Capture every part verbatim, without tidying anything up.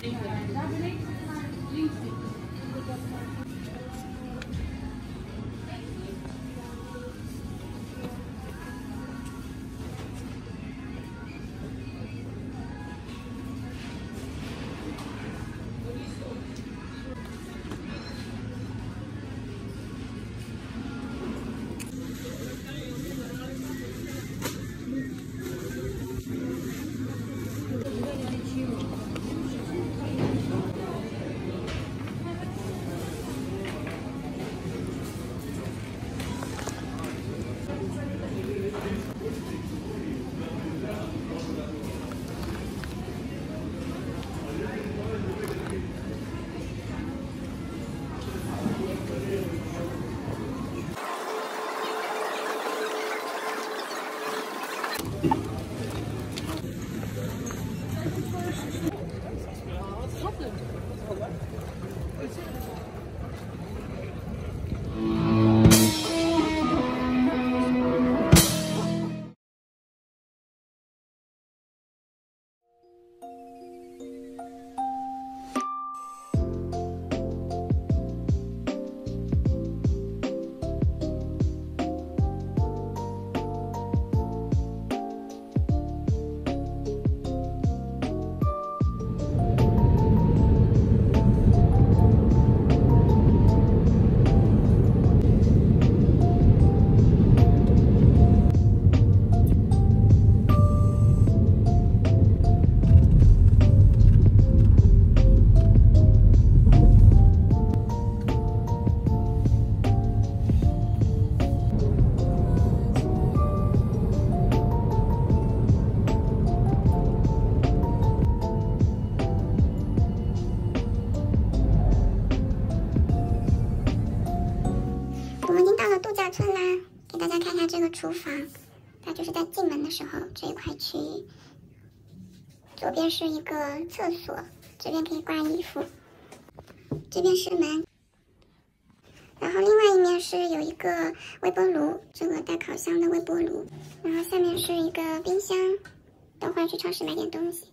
村啦，给大家看一下这个厨房，它就是在进门的时候这一块区域，左边是一个厕所，这边可以挂衣服，这边是门，然后另外一面是有一个微波炉，这个带烤箱的微波炉，然后下面是一个冰箱，等会儿去超市买点东西。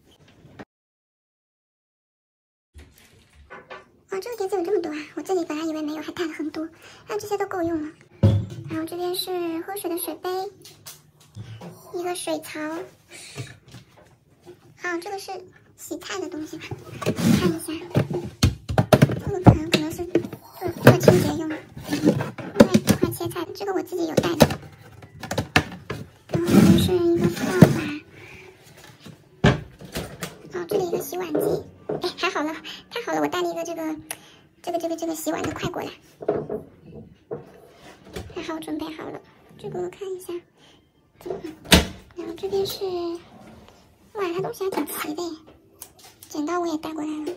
哇，这个碟子有这么多啊！我这里本来以为没有，还带了很多，那这些都够用了。然后这边是喝水的水杯，一个水槽。好，这个是洗菜的东西吧？看一下，这个可能可能是做做清洁用的，对，这块切菜的，这个我自己有带的。然后这边是一个扫把，哦，这里一个洗碗机。哎，还好了，太好了，我带了一个这个这个这个这个洗碗的快过来。还好准备好了，这个我看一下，然后这边是，哇，它东西还挺齐的耶，剪刀我也带过来了，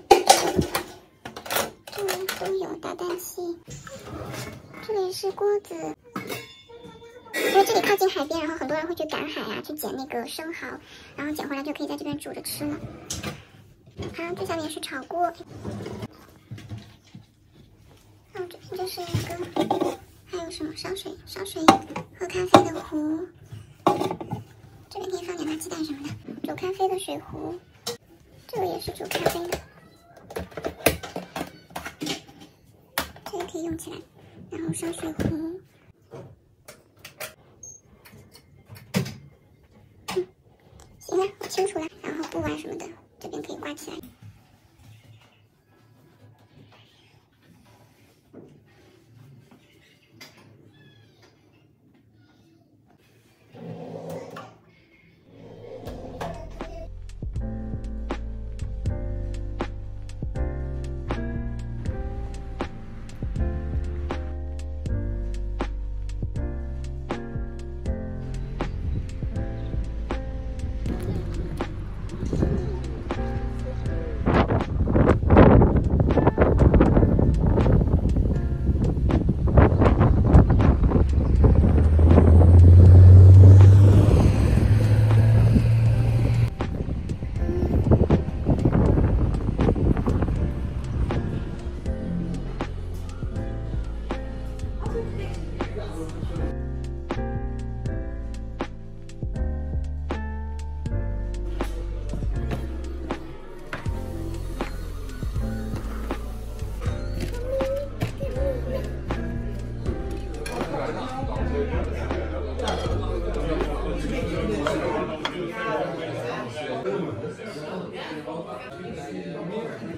这个都有打蛋器，这里是锅子，因为这里靠近海边，然后很多人会去赶海啊，去捡那个生蚝，然后捡回来就可以在这边煮着吃了。然后这下面是炒锅，然后这边就是一个。还有什么烧水、烧水、喝咖啡的壶，这边可以放两个鸡蛋什么的。煮咖啡的水壶，这个也是煮咖啡的，这个可以用起来。然后烧水壶，嗯，行了，我清楚了。然后布啊什么的，这边可以挂起来。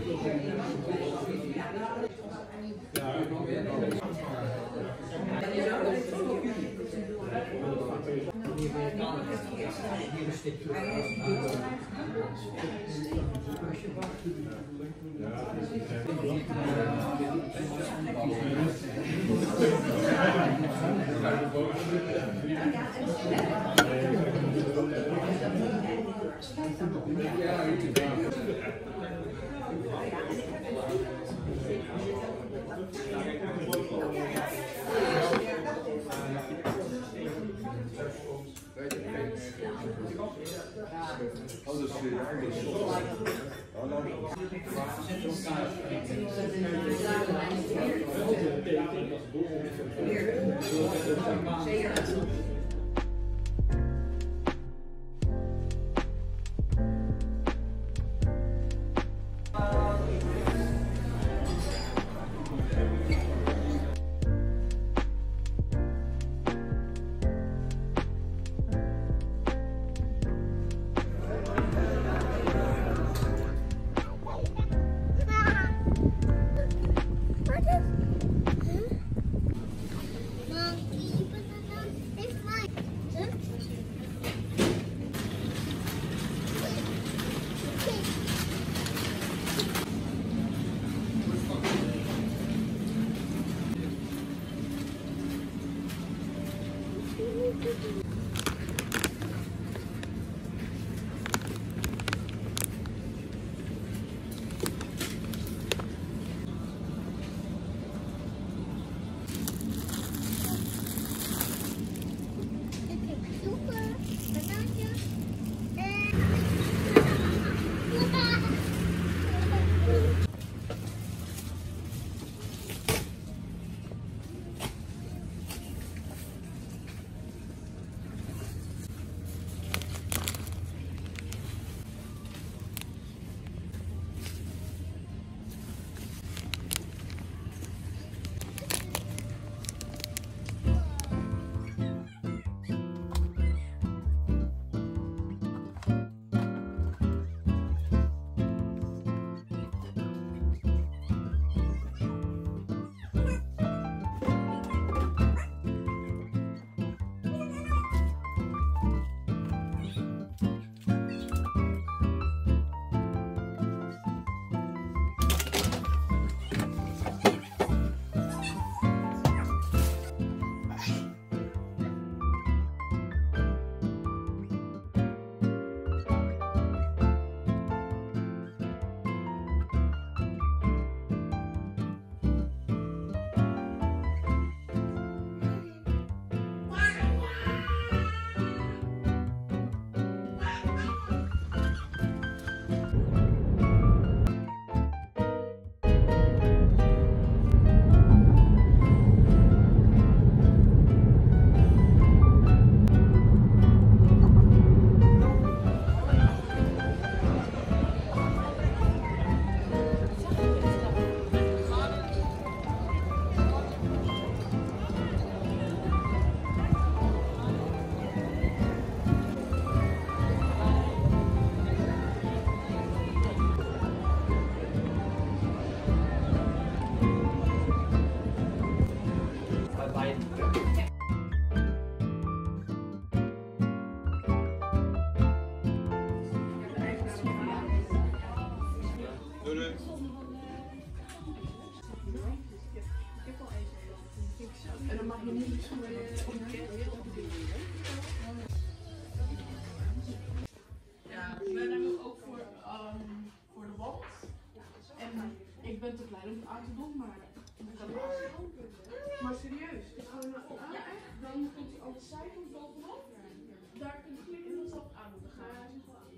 Ik ben te klein om het aan te doen, maar ik kan het aan. Maar serieus, ik ga er nou ja, echt. Dan komt hij aan de zijkant bovenop. Daar kun je klikken en dat zal aan moeten gaan. Hij zit wel aan.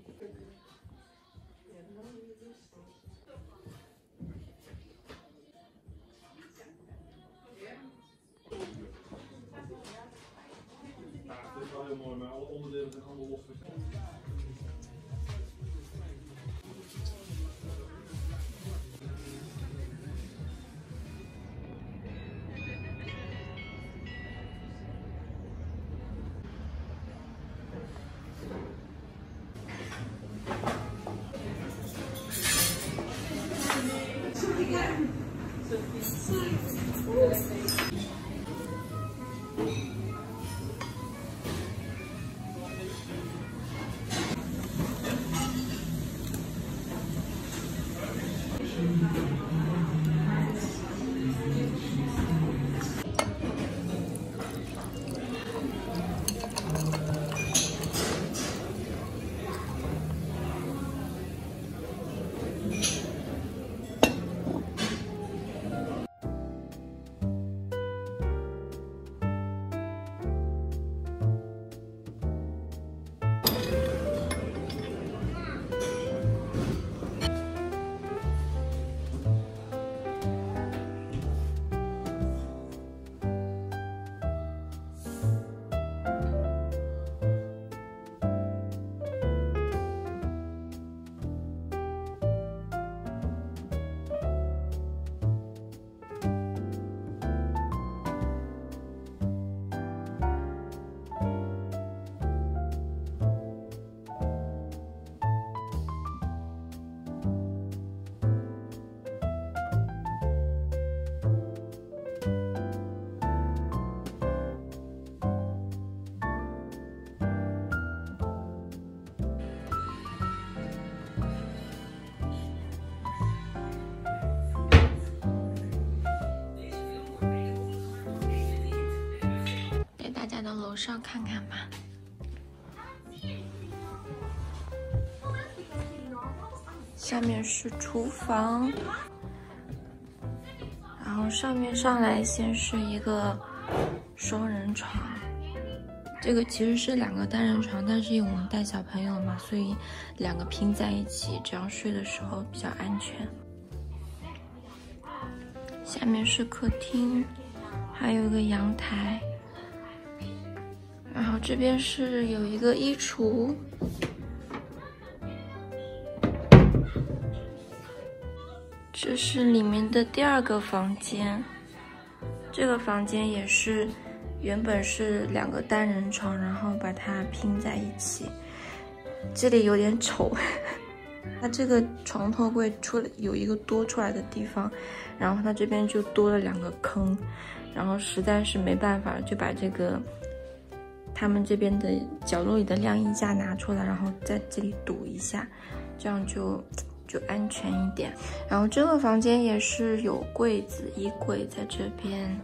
Ja, dan moet je dus. Ja, dit is wel heel mooi, maar alle onderdelen zijn allemaal losgezet. 到楼上看看吧。下面是厨房，然后上面上来先是一个双人床，这个其实是两个单人床，但是因为我们带小朋友嘛，所以两个拼在一起，这样睡的时候比较安全。下面是客厅，还有一个阳台。然后这边是有一个衣橱，这是里面的第二个房间。这个房间也是原本是两个单人床，然后把它拼在一起。这里有点丑，它这个床头柜出了有一个多出来的地方，然后它这边就多了两个坑，然后实在是没办法，就把这个。他们这边的角落里的晾衣架拿出来，然后在这里堵一下，这样就就安全一点。然后这个房间也是有柜子，衣柜在这边。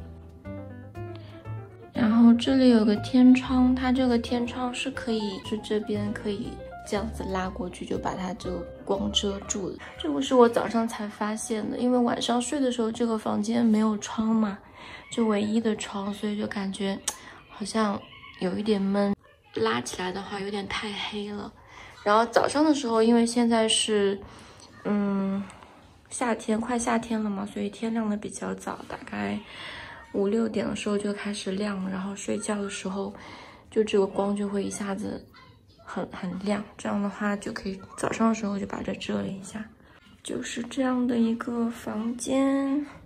然后这里有个天窗，它这个天窗是可以，是这边可以这样子拉过去，就把它这个光遮住了。这个是我早上才发现的，因为晚上睡的时候这个房间没有窗嘛，就唯一的窗，所以就感觉好像。有一点闷，拉起来的话有点太黑了。然后早上的时候，因为现在是，嗯，夏天快夏天了嘛，所以天亮的比较早，大概五六点的时候就开始亮了。然后睡觉的时候，就这个光就会一下子很很亮，这样的话就可以早上的时候就把这遮了一下。就是这样的一个房间。